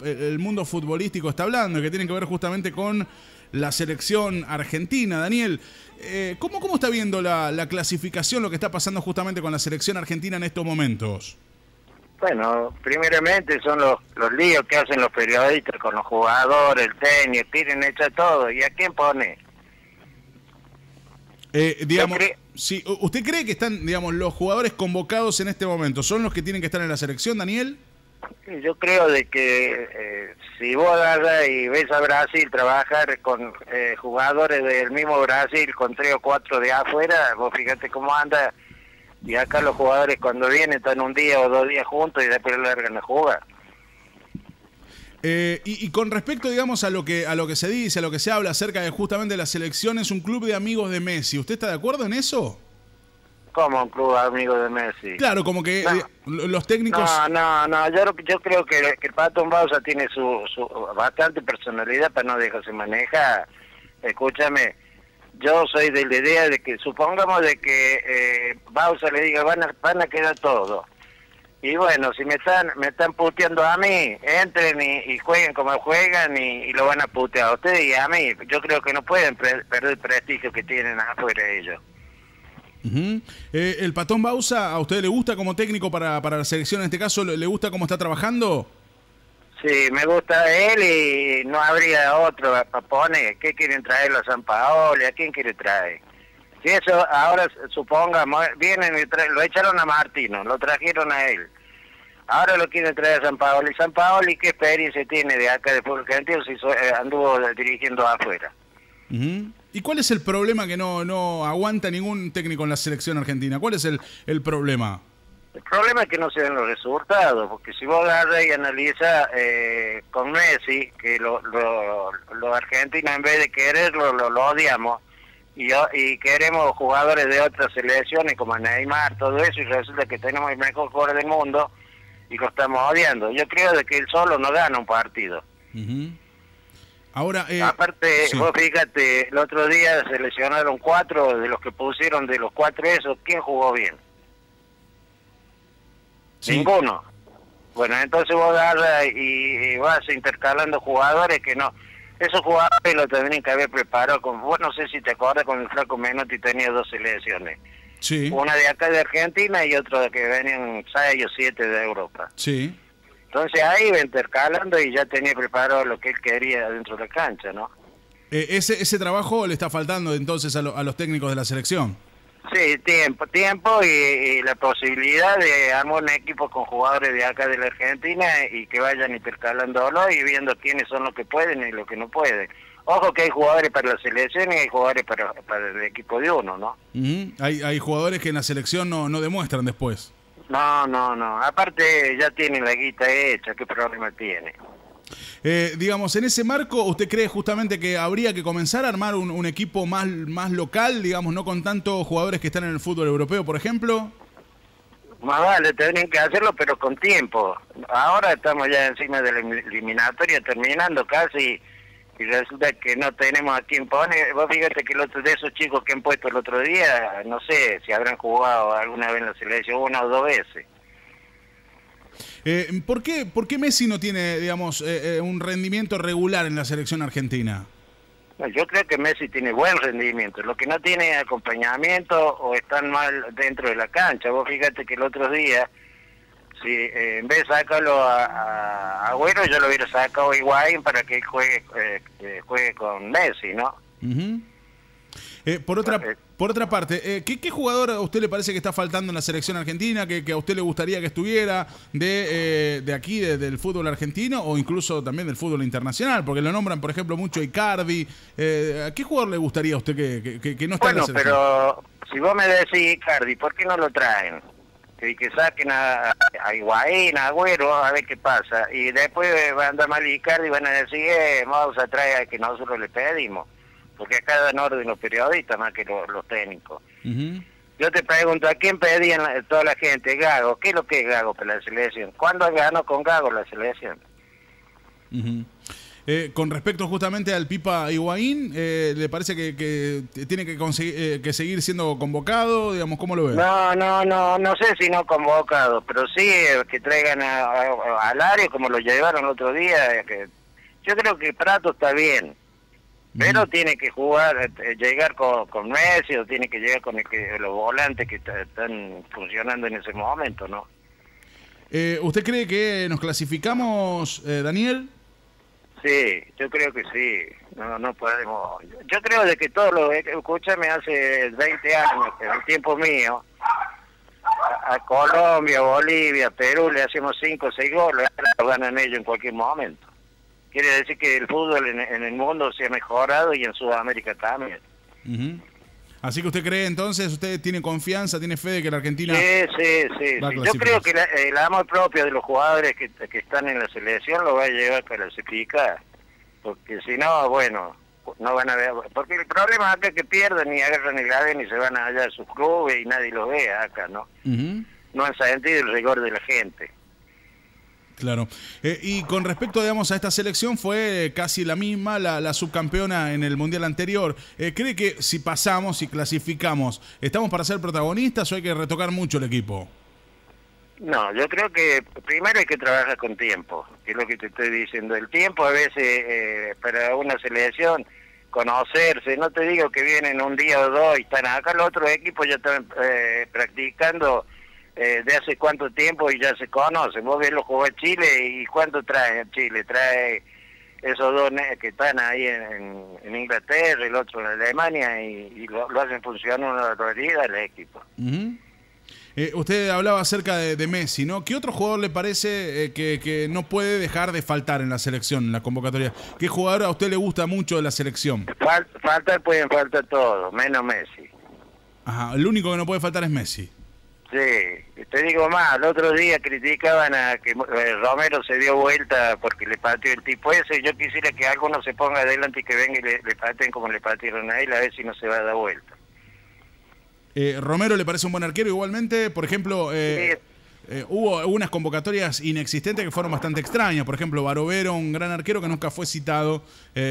el mundo futbolístico está hablando, que tienen que ver justamente con la selección argentina. Daniel, ¿cómo está viendo la clasificación, lo que está pasando justamente con la selección argentina en estos momentos? Bueno, primeramente son los líos que hacen los periodistas con los jugadores, el técnico, quieren echar todo. ¿Y a quién pone? Digamos, sí, ¿usted cree que están, digamos, los jugadores convocados en este momento son los que tienen que estar en la selección, Daniel? Yo creo de que si vos agarras y ves a Brasil trabajar con jugadores del mismo Brasil, con 3 o 4 de afuera, vos fíjate cómo anda. Y acá los jugadores cuando vienen están un día o 2 días juntos y después largan a jugar. Y con respecto, digamos, a lo que se dice, a lo que se habla acerca de justamente la selección, es un club de amigos de Messi. ¿Usted está de acuerdo en eso? ¿Cómo un club de amigos de Messi? Claro, como que los técnicos... No, yo creo que el Pato Bausa tiene su bastante personalidad para no dejarse manejar. Escúchame, yo soy de la idea de que, supongamos de que Bausa le diga, van a quedar todos. Y bueno, si me están puteando a mí, entren y jueguen como juegan y lo van a putear a ustedes y a mí. Yo creo que no pueden perder el prestigio que tienen afuera ellos. ¿El Patón Bausa a usted le gusta como técnico para la selección en este caso? ¿Le gusta cómo está trabajando? Sí, me gusta él y no habría otro para poner. ¿Qué quieren traerlo a San Paolo? ¿A quién quiere traer? Si eso ahora, supongamos, vienen y lo echaron a Martino, lo trajeron a él. Ahora lo quieren traer a San Paolo. ¿Y San Paolo qué experiencia tiene de acá de fútbol argentino si anduvo dirigiendo afuera? ¿Y cuál es el problema que no aguanta ningún técnico en la selección argentina? ¿Cuál es el problema? El problema es que no se ven los resultados, porque si vos agarras y analizas con Messi, que los argentinos en vez de quererlo, lo odiamos, y queremos jugadores de otras selecciones como Neymar, todo eso, y resulta que tenemos el mejor jugador del mundo y lo estamos odiando. Yo creo de que él solo no gana un partido. Ahora, aparte, sí. Vos fíjate, el otro día seleccionaron 4 de los que pusieron, de los 4 esos, ¿quién jugó bien? Sí. Ninguno. Bueno, entonces vos agarras y vas intercalando jugadores que no... Esos jugadores los tendrían que haber preparado. Vos no sé si te acuerdas, con el Flaco Menotti tenía 2 selecciones. Sí. Una de acá de Argentina y otra de que venían 6 o 7 de Europa. Sí. Entonces ahí iba intercalando y ya tenía preparado lo que él quería dentro de la cancha, ¿no? Ese trabajo le está faltando entonces a los técnicos de la selección. Sí, tiempo y la posibilidad de armar un equipo con jugadores de acá de la Argentina y que vayan intercalándolo y viendo quiénes son los que pueden y los que no pueden. Ojo que hay jugadores para la selección y hay jugadores para el equipo de uno, ¿no? Hay jugadores que en la selección no demuestran después. No. Aparte ya tienen la guita hecha, ¿qué problema tiene? Digamos, en ese marco, ¿usted cree justamente que habría que comenzar a armar un equipo más local, digamos, no con tantos jugadores que están en el fútbol europeo, por ejemplo? Más vale, tienen que hacerlo, pero con tiempo. Ahora estamos ya encima de la eliminatoria, terminando casi, y resulta que no tenemos a quién poner. Vos fíjate que de esos chicos que han puesto el otro día, no sé si habrán jugado alguna vez en la selección 1 o 2 veces. ¿Por qué Messi no tiene, digamos, un rendimiento regular en la selección argentina? Yo creo que Messi tiene buen rendimiento. Lo que no tiene es acompañamiento o están mal dentro de la cancha. Vos fíjate que el otro día, si en vez de sacarlo a Agüero, yo lo hubiera sacado a Higuaín para que él juegue con Messi, ¿no? Por otra parte, ¿qué jugador a usted le parece que está faltando en la selección argentina, que a usted le gustaría que estuviera de aquí, del fútbol argentino o incluso también del fútbol internacional? Porque lo nombran, por ejemplo, mucho Icardi. ¿A qué jugador le gustaría a usted que no está en la selección? Pero si vos me decís Icardi, ¿por qué no lo traen? Que saquen a Higuaín, a Agüero, a ver qué pasa. Y después va a andar mal Icardi y van a decir, vamos a traer a que nosotros le pedimos. Porque acá dan orden los periodistas más que los técnicos. Yo te pregunto, ¿a quién pedían toda la gente? Gago. ¿Qué es lo que es Gago para la selección? ¿Cuándo ganó con Gago la selección? Con respecto justamente al Pipa Higuaín, ¿le parece que tiene que seguir siendo convocado? Digamos, ¿cómo lo ve? No sé si no convocado, pero sí que traigan al área como lo llevaron el otro día. Yo creo que Prato está bien, pero tiene que jugar, llegar con Messi, o tiene que llegar con los volantes que están funcionando en ese momento, ¿no? ¿Usted cree que nos clasificamos, Daniel? Sí, yo creo que sí. No podemos. Yo creo de que todos los, escúchame, hace 20 años, en el tiempo mío, a Colombia, Bolivia, Perú le hacemos 5 o 6 goles, ahora lo ganan ellos en cualquier momento. Quiere decir que el fútbol en el mundo se ha mejorado y en Sudamérica también. Así que usted cree entonces, usted tiene confianza, tiene fe de que la Argentina... Sí. Yo creo que el amor propio de los jugadores que están en la selección lo va a llevar a clasificar. Porque si no, bueno, no van a ver... Porque el problema acá es que pierden y agarran el ADN y se van allá a sus clubes y nadie los ve acá, ¿no? No han sentido el rigor de la gente. Claro. Y con respecto, digamos, a esta selección, fue casi la misma, la subcampeona en el Mundial anterior. ¿Cree que si pasamos, si clasificamos, estamos para ser protagonistas o hay que retocar mucho el equipo? No, yo creo que primero hay que trabajar con tiempo, que es lo que te estoy diciendo. El tiempo a veces para una selección, conocerse, no te digo que vienen un día o dos y están acá, los otros equipos ya están practicando de hace cuánto tiempo y ya se conocen. Vos ves los jugadores Chile y cuánto trae Chile, trae esos dos que están ahí en Inglaterra, el otro en Alemania, y lo hacen funcionar una realidad el equipo. Usted hablaba acerca de Messi, ¿no? ¿Qué otro jugador le parece que no puede dejar de faltar en la selección, en la convocatoria? ¿Qué jugador a usted le gusta mucho de la selección? Pueden faltar todos, menos Messi. Ajá, el único que no puede faltar es Messi. Sí, te digo más, el otro día criticaban a que Romero se dio vuelta porque le pateó el tipo ese. Yo quisiera que alguno se ponga adelante y que venga y le pateen como le patearon a él, a ver si no se va a dar vuelta. ¿Romero le parece un buen arquero por ejemplo? Hubo unas convocatorias inexistentes que fueron bastante extrañas. Por ejemplo, Barovero, un gran arquero que nunca fue citado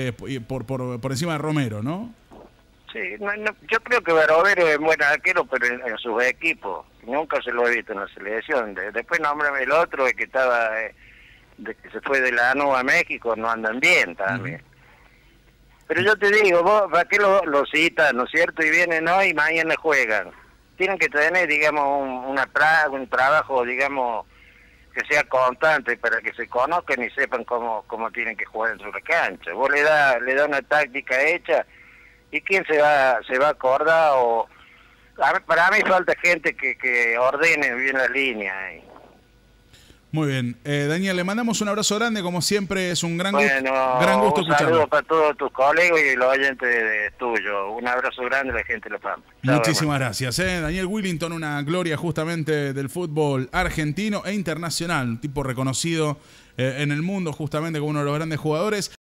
por encima de Romero, ¿no? Sí, yo creo que Barovero es buen arquero, pero en sus equipos. Nunca se lo he visto en la selección. Después nómbrame el otro, que estaba, de que se fue de la ANU a México, no andan bien también. Pero yo te digo, vos, ¿para qué lo citan, no es cierto? Y vienen hoy y mañana juegan. Tienen que tener, digamos, un trabajo, digamos, que sea constante para que se conozcan y sepan cómo tienen que jugar en su cancha. Vos le da una táctica hecha, ¿y quién se va a acordar? Para mí falta gente que ordene bien la línea ahí. Muy bien. Daniel, le mandamos un abrazo grande, como siempre, es un gran gusto escucharlo. Un saludo para todos tus colegas y los oyentes tuyos. Un abrazo grande a la gente de La Pampa. Muchísimas gracias. Daniel Willington, una gloria justamente del fútbol argentino e internacional, un tipo reconocido en el mundo justamente como uno de los grandes jugadores.